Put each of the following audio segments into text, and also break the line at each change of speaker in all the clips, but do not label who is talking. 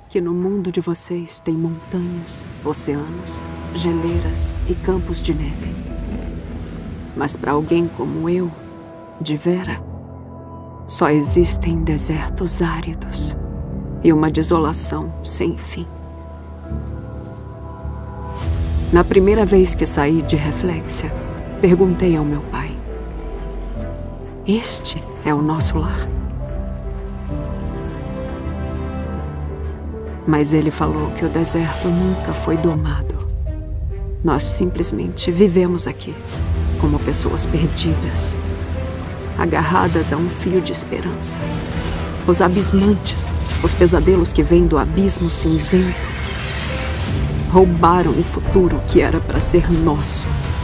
que no mundo de vocês tem montanhas, oceanos, geleiras e campos de neve. Mas para alguém como eu, de Vera, só existem desertos áridos e uma desolação sem fim. Na primeira vez que saí de Reflexia, perguntei ao meu pai: este é o nosso lar? Mas ele falou que o deserto nunca foi domado. Nós simplesmente vivemos aqui, como pessoas perdidas, agarradas a um fio de esperança. Os abismantes, os pesadelos que vêm do abismo cinzento, roubaram o futuro que era para ser nosso.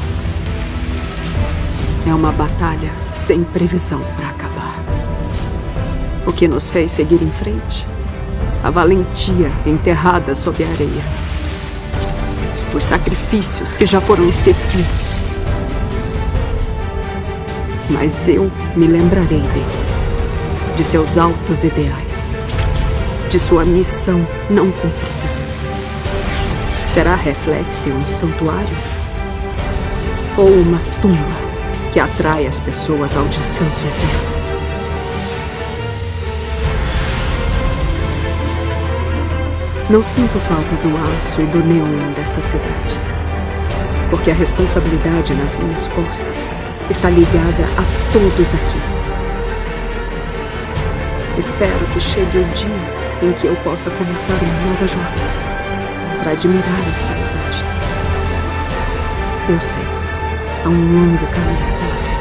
É uma batalha sem previsão para acabar. O que nos fez seguir em frente? A valentia enterrada sob a areia. Os sacrifícios que já foram esquecidos. Mas eu me lembrarei deles, de seus altos ideais, de sua missão não cumprida. Será Reflexia um santuário? Ou uma tumba que atrai as pessoas ao descanso eterno? Não sinto falta do aço e do neon desta cidade, porque a responsabilidade nas minhas costas está ligada a todos aqui. Espero que chegue o dia em que eu possa começar uma nova jornada para admirar as paisagens. Eu sei, há um longo caminho pela frente.